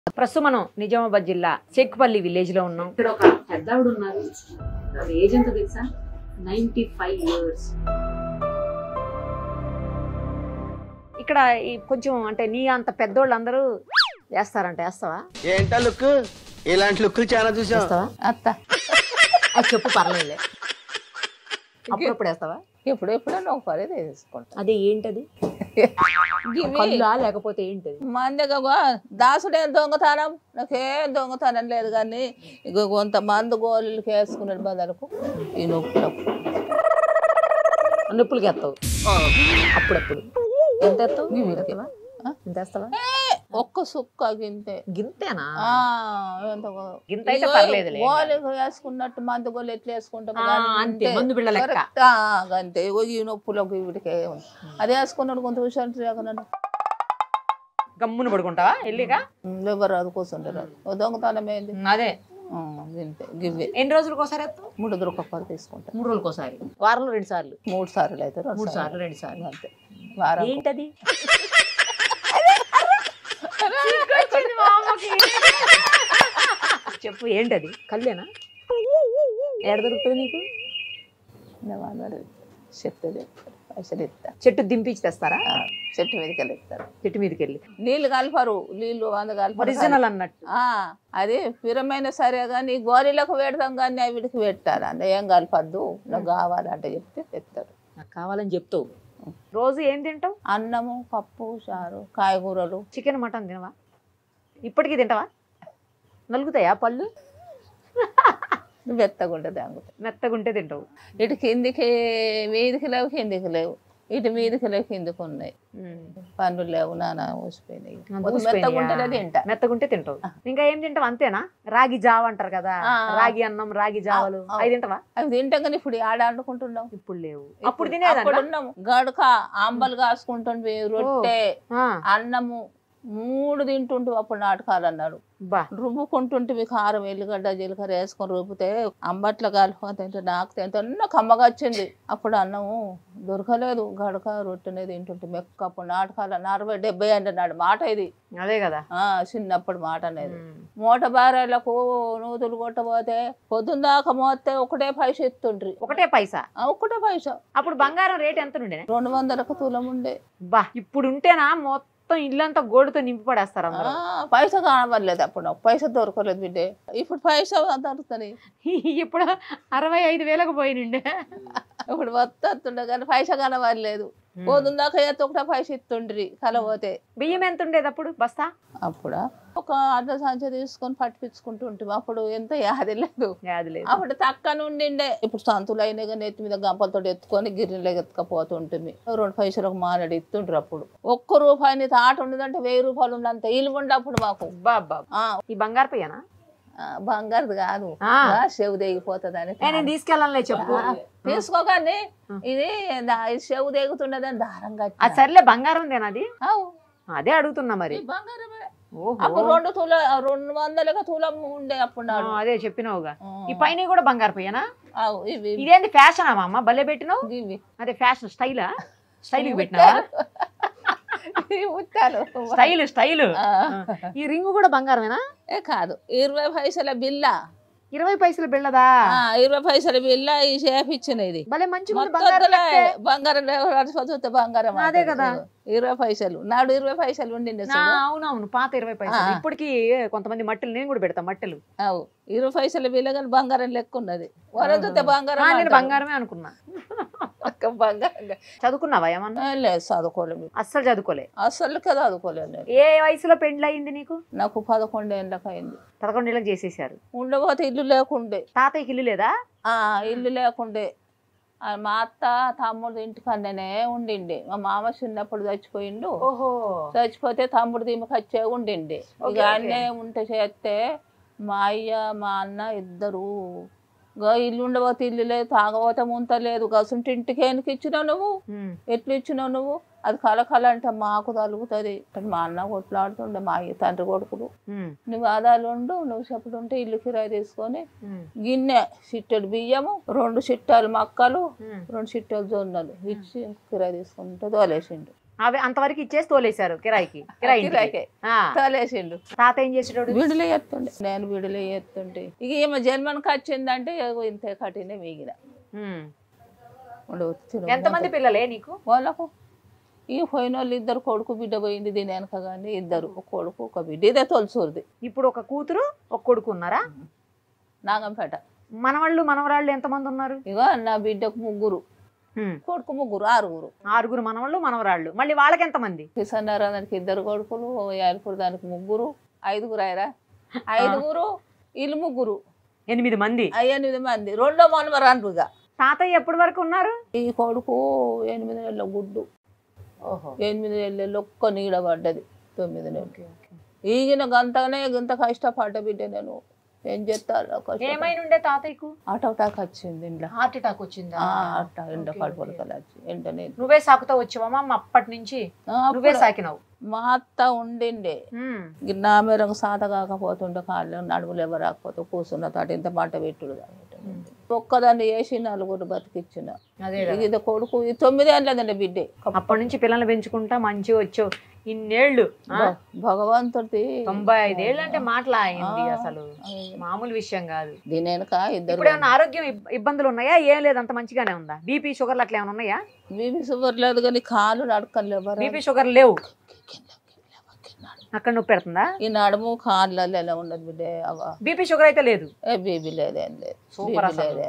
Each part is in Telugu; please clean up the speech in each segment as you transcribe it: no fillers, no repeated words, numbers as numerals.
ప్రస్తుతం మనం నిజామాబాద్ జిల్లా చెక్పల్లి విలేజ్ లో ఉన్నాం. ఇక్కడ ఒక పెద్దవాడు ఉన్నారు. ఏజ్ ఎంత తెలుసా? 95 years. ఇక్కడ కొంచెం అంటే నీ అంత పెద్దోళ్ళు అందరూ వేస్తారంట. వేస్తావా? ఏంటా లుక్? ఇలాంటి లుక్ చాలా చూసావా? అత్త అది చెప్పు, పర్లేదులే. అప్పుడప్పుడు వేస్తావా? ఎప్పుడెప్పుడన్నా ఒక పని తీసుకుంటా. అదే ఏంటది? లేకపోతే ఏంటది? మందిగా దాసుడే దొంగతనం, నాకేం దొంగతనం లేదు. కానీ ఇక కొంతమంది గోళ్ళకి వేసుకున్నాడు బదలకు ఈ నొప్పులకు. నొప్పులకి వేస్తావు అప్పుడప్పుడు. ఎంత వేస్తావు? ఎంత వేస్తావా? ఒక్క సుక్క గింతే. గింతేనా? గింత అయితే పర్లేదు. గోళ్ళకి వేసుకున్నట్టు మంది గోళ్ళు ఎట్లా వేసుకుంటాం అంతే. ఈ నొప్పులకు వీటికి అది వేసుకున్నాడు కొంత విషయం లేకున్నాడు. గమ్మున పడుకుంటావా? వెళ్ళిగా ఎవరు అది కూర్చుంటారు. దొంగతనం ఏంది? అదే గింతే. గివ్వే. ఎన్ని రోజులకు ఒకసారి 3 రోజులకు తీసుకుంటా. 3 రోజులకు ఒకసారి, వారంలో 2 సార్లు. 3 సార్లు అయితే 3 సార్లు 2 సార్లు అంతే. వారం ఏంటది? చెప్పు ఏంటది? కళ్ళేనా? ఎక్కడ దొరుకుతుంది నీకు? చెప్తుంది పైసలు ఇస్తా. చెట్టు దింపించి తెస్తారా? చెట్టు మీదకి వెళ్ళి ఇస్తారు. చెట్టు మీదకి వెళ్ళి నీళ్ళు కలపరు. నీళ్ళు వంద కలపరు. ఒరిజినల్ అన్నట్టు. అది పిరమైన సరే కానీ గోరీలకు పెడతాం కానీ వీటికి పెట్టారు. అంటే ఏం కలపద్దు, నాకు కావాలంటే చెప్తే తెస్తారు. నాకు కావాలని చెప్తావు. రోజు ఏం తింటావు? అన్నము, పప్పు, చారు, కాయగూరలు. చికెన్, మటన్ తినవా? ఇప్పటికీ తింటావా? నలుగుతాయా పళ్ళు? మెత్తగుంటే దాంగుతాయి. మెత్తగుంటే తింటావు. ఇటు కిందికి మీదికి లేవు, కిందికి లేవు. ఇటు మీదికి లేవు, కిందికి ఉన్నాయి. పండ్లు లేవు, నానా ఊసిపోయినాయి. మెత్తగుంటేనే తింటా. మెత్తగుంటే తింటావు. ఇంకా ఏం తింటావు? అంతేనా? రాగి జావ అంటారు కదా, రాగి అన్నం, రాగి జావలు అవి తింటావా? అవి తింటాం కానీ ఇప్పుడు ఆడ అనుకుంటున్నాం. ఇప్పుడు లేవు. అప్పుడు తినేదాన్ని. గడక అంబలు కాసుకుంటుండే, రొట్టె, అన్నము 3 తింటుంటే అప్పుడు నాటకాలు అన్నాడు. రుబ్బుకుంటుంటే కారం, ఎల్లిగడ్డ, జీలకర్ర వేసుకొని రుబ్బితే అంబట్ల కాలిపోతే నాకు ఎంత కమ్మగా వచ్చింది. అప్పుడు అన్నము దొరకలేదు. గడక రొట్టెనే తింటుంటే మెక్క. అప్పుడు నాటకాలు 60, 70 అంటున్నాడు మాట. ఇది అదే కదా చిన్నప్పుడు మాట అనేది. మూట బారేళ్లకు నూతులు కొట్టబోతే పొద్దున్న దాకా మోస్తే ఒకటే పైస ఎత్తుండ్రి. ఒకటే పైసా? ఒకటే పైసా. అప్పుడు బంగారం రేట్ ఎంత ఉండే? 200కు తులం ఉండే. ఇప్పుడు ఉంటేనా మొత్తం ఇల్లంతా గోడుతో నింపి పడేస్తారు. పైసా కానవలేదు. అప్పుడు పైసా దొరకలేదు బిడ్డే. ఇప్పుడు పైసా దొరుకుతుంది. ఇప్పుడు 65,000కు పోయినండే. ఇప్పుడు వస్తుండే కానీ పైసా కానవలేదు. పోతుందాక ఒకటే పైసా ఇస్తుండ్రి కలబోతే. బియ్యం ఎంత ఉండేది అప్పుడు బస్తా? అప్పుడా ఒక అర్ధ సంచి తీసుకొని పట్టించుకుంటూ ఉంటుంది. అప్పుడు ఎంత యాది లేదు. అప్పుడు తక్కువ ఉండిండే. ఇప్పుడు సంతులు అయినా కానీ ఎత్తి మీద గంపలతో ఎత్తుకొని గిన్నెలో ఎత్తుకపోతుంటుంది. 2 పైసలకు మానడి ఇస్తుండ్రు. అప్పుడు ₹1 తాట ఉండదంటే 1000 రూపాయలు ఉన్నంత ఇల్లు ఉండే అప్పుడు మాకు. ఈ బంగారు పయ్యనా? బంగారు కాదు, చెవు తెగిపోతుంది అని. నేను తీసుకెళ్ళాలే. చెప్పు. తీసుకోకండి. ఇది చెవు తెగుతున్నదని దారంగా. అది సర్లే, బంగారం ఉందేనా అది? అదే అడుగుతున్నా. మరి బంగారమే. అప్పుడు 200 తులం ఉండే అప్పుడు. అదే చెప్పినావుగా. ఈ పైన కూడా బంగారు పయ్యనా? ఇదేంటి ఫ్యాషన్ అమ్మ? భలే పెట్టినావు. అదే ఫ్యాషన్ స్టైలా? స్టైల్ పెట్టినా? Style style. ఈ రింగు కూడా బంగారమేనా? కాదు, 20 పైసల బిల్ల. 20 పైసల బిళ్ళదా? 20 పైసల బిల్ల. ఈ షేప్ ఇచ్చినది భలే మంచి బంగారం. బంగారం అదే కదా. 20 పైసలు నాడు 20 పైసలు ఉండింది. అవునవును, పాత 20 పైసలు. ఇప్పటికి కొంతమంది మట్టెలు నేను కూడా పెడతా. మట్టెలు 20 పైసల బిల్ల కానీ బంగారం లెక్క ఉన్నది. వరదొస్తే బంగారం. నేను బంగారమే అనుకున్నా. చదువుకున్నావా ఏమన్నా? లేదు, చదువుకోలేదు. అస్సలు చదువుకోలే? అస్సలు కదా చదువుకోలేదు. ఏ వయసులో పెండ్లి అయింది నీకు? నాకు 11 ఏళ్ళకి అయింది. 11 ఏళ్ళకి చేసేసారు. ఉండబోతే ఇల్లు లేకుండే. తాతయ్యకి ఇల్లు లేదా? ఇల్లు లేకుండే. మా అత్త తమ్ముడు ఇంటికన్ననే ఉండిండే. మా మామ చిన్నప్పుడు చచ్చిపోయిండు. చచ్చిపోతే తమ్ముడు దీనికి వచ్చే ఉండిండే. ఇక అన్నే ఉంటే చేస్తే మా అయ్య మా అన్న ఇద్దరు ఇల్లు ఉండబోతే ఇల్లు లేదు, తాగబోతే ముంత లేదు. గసుంటి ఇంటికి ఎనికి ఇచ్చినావు నువ్వు? ఎట్లు ఇచ్చినావు నువ్వు? అది కలకల అంటే మాకు తలుగుతుంది. మా అన్న కొట్లాడుతుండే, మా అయ్య తండ్రి కొడుకులు. నువ్వు ఆదాలు ఉండు, నువ్వు చెప్పుడుంటే ఇల్లు కిరాయి తీసుకొని గిన్నె చిట్టెడు బియ్యము, 2 చిట్టాలు మక్కలు, 2 చిట్టాలు జొన్నలు ఇచ్చి కిరాయి తీసుకుంటే తోలేసిండు. అవి అంతవరకు ఇచ్చేసి తోలేశారు కిరాయికి. కిరాయికి తోలేసిండు. తాత ఏం చేసేటోడు? వీడిలో ఎత్తుండే, నేను వీడిలో ఎత్తుంటే ఇక ఏమో జన్మనికి వచ్చిందంటే ఇంతే కఠినే మిగిలిన. ఎంతమంది పిల్లలే నీకు? వాళ్ళకు ఈ పోయిన వాళ్ళు 2 కొడుకు బిడ్డ పోయింది, దీని వెనక కానీ 2 ఒక కొడుకు ఒక బిడ్డ. ఇదే తొలసూరిది. ఇప్పుడు ఒక కూతురు ఒక కొడుకు ఉన్నారా? నాగంపేట. మనవాళ్ళు మనవరాళ్ళు ఎంతమంది ఉన్నారు? ఇక నా బిడ్డకు 3, కొడుకు 3, 6 మనవాళ్ళు మనవరాళ్ళు. మళ్ళీ వాళ్ళకి ఎంతమంది? కిసన్నారానికి 2 కొడుకులు, యాలపూర్ దానికి 3, 5 ఆయరా 5, వీళ్ళు 3, 8 మంది. 8 మంది. 2వ మనవరాండ్రుగా. తాతయ్య ఎప్పటి వరకు ఉన్నారు? ఈ కొడుకు 8 నెలల గుడ్డు. 8 నెలలు ఒక్క నీడ పడ్డది. 9 నెలలు. ఈగిన గంతనే ఇంత కష్టపడ్డ బిడ్డ నేను. ఏం చేస్తారు? ఏమైనా తాతయ్యకు హార్ట్ అటాక్ వచ్చింది. ఇంట్లో హార్ట్ అటాక్ వచ్చిందా? ఎండ కడుపులకలు వచ్చి వెంటనే. నువ్వే సాకుతా వచ్చావమ్మా అప్పటి నుంచి? నువ్వే సాకినావు? మా అత్త ఉండిండే. నా మేరకు సాత కాకపోతుండే, కాళ్ళు నడుములు ఎవరు రాకపోతే కూర్చున్న తాట ఇంత మంట పెట్టుడు. ఒక్కదాన్ని వేసి 4 బతికిచ్చిన. ఇది కొడుకు 9 ఏళ్ళదండి బిడ్డే. అప్పటి నుంచి పిల్లల్ని పెంచుకుంటా మంచిగా వచ్చావు. ఇన్నేళ్ళు భగవంతుడి 95 ఏళ్ళు అంటే మాటలా అయింది. అసలు మామూలు విషయం కాదు. దీని వెనక 2. ఇప్పుడు ఏమన్నా ఆరోగ్యం ఇబ్బందులు ఉన్నాయా? ఏం లేదు, అంత మంచిగానే ఉందా? బీపీ షుగర్లు అట్లా ఏమైనా ఉన్నాయా? బీపీ షుగర్ లేదు కానీ కాళ్ళు నడకలేవు. బీపీ షుగర్ లేవు. అక్కడ నొప్పి పెడుతుందా? ఈ నడుము కాళ్ళలో ఎలా ఉండదు బిడ్డ. బీపీ షుగర్ అయితే లేదు? బీబీ లేదేం లేదు. సూపర్.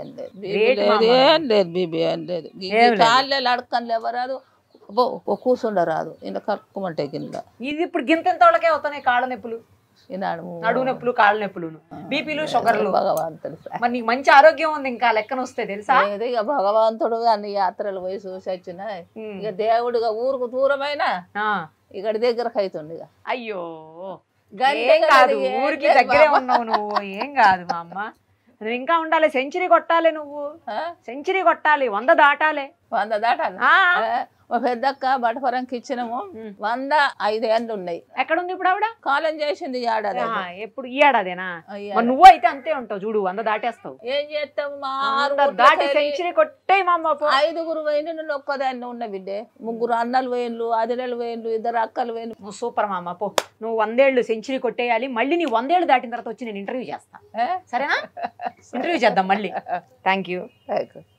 బీబీ ఏం లేదు. కాళ్ళు అడకని ఎవరాదు, కూర్చుండరాదు. ఇలా కక్కుమంటే కింద. ఇది ఇప్పుడు గింత వాళ్ళకే అవుతున్నాయి కాళ్ళ నొప్పులు, నడువు నొప్పులు, కాళ్ళ నొప్పులు, బీపీలు, షుగర్లు. భగవంతుడు మరి నీకు మంచి ఆరోగ్యం ఉంది, ఇంకా లెక్కన వస్తే తెలుసా? ఇక భగవంతుడు అన్ని యాత్రలు పోయి చూసి వచ్చిన. ఇక దేవుడుగా ఊరుకు దూరమైన ఇక్కడ దగ్గరకు అవుతుంది. అయ్యో కాదు, ఊరికి దగ్గరే ఉన్నావు నువ్వు. ఏం కాదు మా అమ్మ, నువ్వు ఇంకా ఉండాలి. సెంచరీ కొట్టాలి నువ్వు. సెంచరీ కొట్టాలి. 100 దాటాలి. 100 దాటాలి. మా పెద్దక్క బటపరంకి ఇచ్చినాము. 105 ఏళ్ళు ఉన్నాయి. ఎక్కడుంది ఇప్పుడు ఆవిడ? కాలం చేసింది ఏడాది. ఎప్పుడు ఈ ఏడాదేనా? నువ్వు అయితే అంతే ఉంటావు చూడు, 100 దాటేస్తావు. ఏం చేస్తావు? దాటి సెంచరీ కొట్టే మా అమ్మ. 5 వేయండి, నువ్వు ఒక్కదాన్ని ఉన్న బిడ్డే. 3 అన్నలు వేయండ్లు, 10 వేయండ్లు, 2 అక్కలు వేయండ్లు. నువ్వు సూపర్ మా అమ్మ. పో, నువ్వు 100 ఏళ్ళు సెంచరీ కొట్టేయాలి. మళ్ళీ నీ 100 ఏళ్ళు దాటిన తర్వాత వచ్చి నేను ఇంటర్వ్యూ చేస్తా, సరేనా? ఇంటర్వ్యూ చేద్దాం మళ్ళీ. Thank you.